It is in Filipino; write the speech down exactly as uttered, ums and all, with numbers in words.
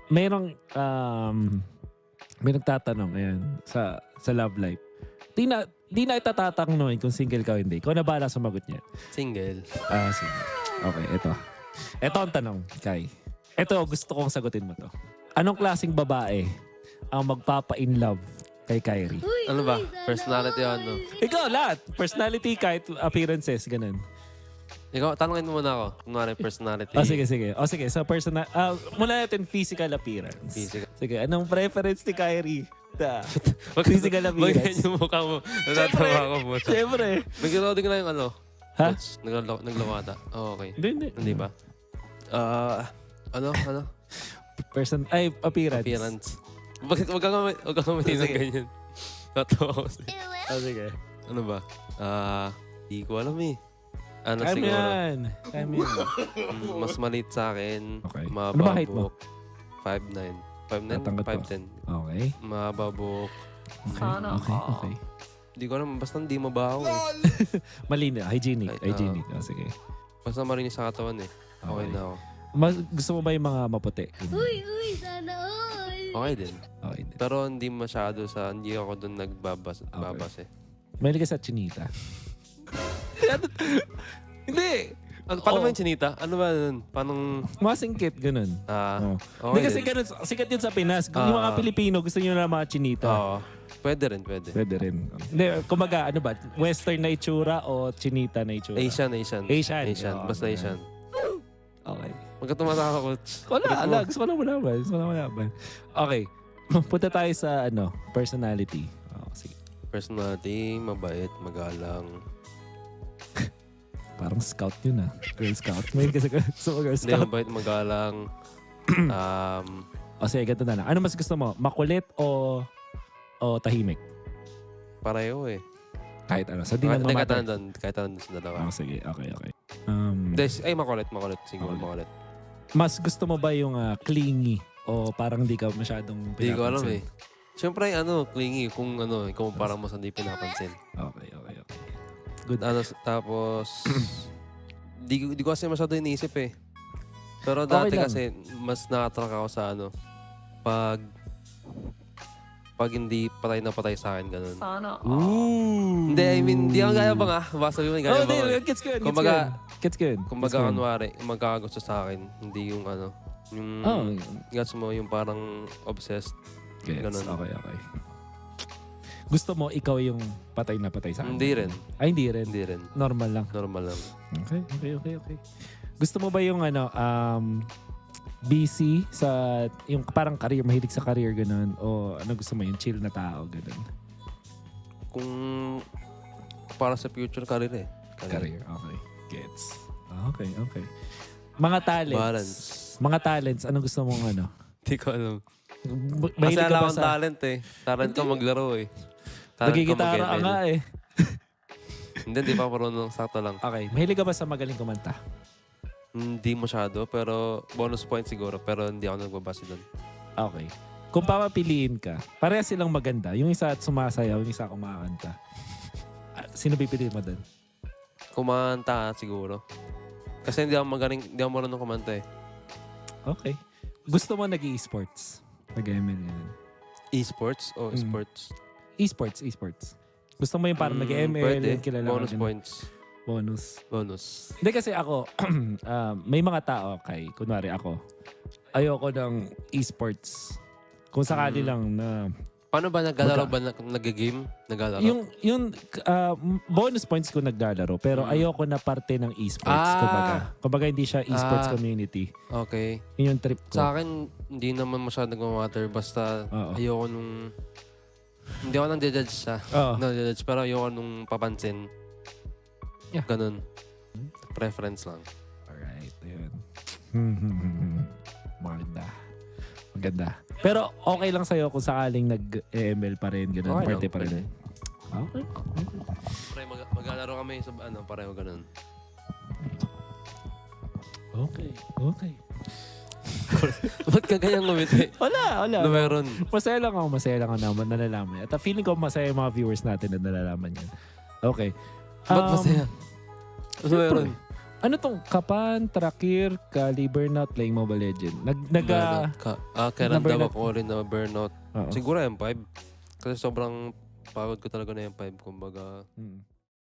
merong, um, may nagtatanong, ayan, sa, sa love life. Di na, di na itatatanungin kung single ka o hindi. Ikaw na bahala sumagot niya. Single. Ah, single. Okay, ito. Ito ang tanong, Kai. Ito, gusto kong sagutin mo to. Anong klaseng babae ang magpapa-in love kay Kyrie? Ano ba? Personality o ano? Ikaw, lahat. Personality, kahit appearances, ganun. Ikaw, tanongin mo muna ako. Kunwari personality. Oh, sige, sige. Oh, sige. So, personal... Uh, muna natin physical appearance. Physical. Sige, anong preference ni Kyrie? Da. Physical Wag appearance. yung mukha mo. Natatawa ako mo. Siyempre. Nag-loading na yung ano. Ha? Naglawata. Oh, okay. Hindi, hindi. Hindi ba? Ah, ano? Ano? Person... Ay, appearance. Appearance. Bakit wag kang wag kang matinang ganyan? Tatawa ako. Oh, sige. Ano ba? Ah, di ko alam eh. Ano Kaya mo siguro? yan. Kaya mo yan. Mm, mas maliit sa akin. Okay. Mababok. Ano ba height mo? five nine. five nine? Tatanggat five pa. ten. Okay. Mababok. Okay, okay, okay. Di ko alam. Basta hindi mabaho eh. Malina. Hygienic. Ay, Hygienic. Oh, sige. Basta marinis sa katawan eh. Okay, Okay. na ako. Mas, gusto mo ba yung mga maputi? Uy, uy, sana all. Okay din. Okay. din. Pero hindi masyado sa... Hindi ako doon nagbabas. Babas eh. Mahilig ka sa chinita. Hindi. Ano, paano Oo. ba yung chinita? Ano ba nun? Paano... Masingkit, ganun. Ah, Oh. okay Hindi kasi din. ganun, sikat yun sa Pinas. Kung yung mga Ah. Pilipino, gusto nyo na mga chinita. Oo. Pwede rin, pwede. Pwede rin. Hindi, kumbaga, ano ba? Western na itsura o chinita na itsura? Asian, Asian. Asian. Asian. Oo, Basta ganun. Asian. Okay. Magka tumatawa ka, coach. Wala, Bakit mo? ala. Gusto ko lang malaman. Gusto ko lang malaman. Okay. Punta tayo sa, ano, personality. Oh, sige. Personality, mabait, magalang. Parang scout yun ah. Girl scout. May kasi gusto mo girl Hindi, scout. mabait, magalang. um, O sige, ganito na lang. Ano mas gusto mo? Makulit o o tahimik? pareho eh. Kahit ano. Sa di Kahit nang kahit mamatter. ano doon, kahit ano doon sa dalawa. Oh, sige. Okay, okay. Um, Des, ay, makulit, makulit. Siguro, Makulit. makulit. mas gusto mo ba yung ah, clingy o parang di ka masyadong Hindi ko alam pinapansin? eh. Siyempre, ano, clingy. Kung ano, ikaw parang mas hindi pinapansin. Okay, okay, okay. Good. Ano, tapos, di, ko- di ko kasi masyado iniisip eh. Pero Okay dati lang. kasi, mas nakatrack ako sa ano, pag, pag hindi patay na patay sa akin, ganun. Sana all. Ooh. Hindi, I mean, di ako gaya bang ah. Baka sabihin mo, Oh, gaya hindi. bang eh. Gets good. Gets Kumbaga, good. Gets good. Kumbaga, Gets good. kunwari, magkakagusto sa akin, hindi yung ano, yung, Oh, gets mo, yung parang obsessed. gets. Ganun. Okay, okay. Gusto mo ikaw yung patay na patay sa akin? Hindi rin. Ay, hindi rin. Hindi rin. Normal lang. Normal lang. Okay, okay, okay, okay. Gusto mo ba yung ano, um, busy sa, yung parang career, mahilig sa career, ganun? O ano gusto mo, yung chill na tao, ganun? Kung para sa future career eh. Career, okay. Gets. Okay, okay. Mga talents. Balance. Mga talents, ano gusto mong ano? Hindi ko alam. B- Kasi mahilig ka wala ba akong sa... talent eh. Talent ko maglaro eh. Talent ko Nagigitara ka mag-M L. nga eh. Hindi, di pa marunong. Sakto lang. Okay, mahilig ka ba sa magaling kumanta? Hindi masyado, pero bonus point siguro. Pero hindi ako nagbabase doon. Okay. Kung papapiliin ka, pareha silang maganda. Yung isa at sumasayaw, yung isa kumakanta. Ah, Sino pipiliin mo doon? Kumanta siguro. Kasi hindi ako magaling, hindi ako marunong kumanta eh. Okay. Gusto mo nag-e-sports? Nag-M L yan. E-sports o Mm. sports? E-sports, e-sports. Gusto mo yung parang Mm, nag-M L, pwede. yung kilala Bonus ka din. points. Bonus. Bonus. Hindi kasi ako, ah, may mga tao kay, kunwari ako, ayoko ng e-sports. Kung sakali Mm. lang na, Paano ba naglalaro Magka- ba nag- nag-game? Naglalaro? yung, yung ah, bonus points ko naglalaro, pero Mm. ayoko na parte ng e-sports. Ah. Kumbaga. Kumbaga hindi siya e-sports Ah. community. Okay. Yun yung trip ko. Sa akin, hindi naman masyado nag-matter. Basta Oo. ayoko nung... Hindi ako nang judge siya. Oo. No, judge. Pero ayoko nung papansin. Yeah. Ganun. Preference lang. Alright, yun. Maganda. Maganda. Pero okay lang sa'yo kung sakaling nag-M L pa rin, ganun, Okay party lang, pa rin. pwede. Okay. Pre, mag maglalaro kami sa ano, pareho ganun. Okay. Okay. Ba't ka ganyang ngumiti? Wala, wala. Ano meron? Masaya lang ako, masaya lang ako naman, nalalaman yan. At uh, feeling ko masaya yung mga viewers natin na nalalaman yan. Okay. Ba't Um, masaya? Ano Siyempre. meron? Ano tong Kapan, Trakir, Kali, Burnout, playing Mobile Legend? Nag, nag, ah, Burnout ka. Ah, kailan daw na-burnout ako rin na burnout? oo. Siguro M five. Kasi sobrang pagod ko talaga na M five. Kumbaga, Mm.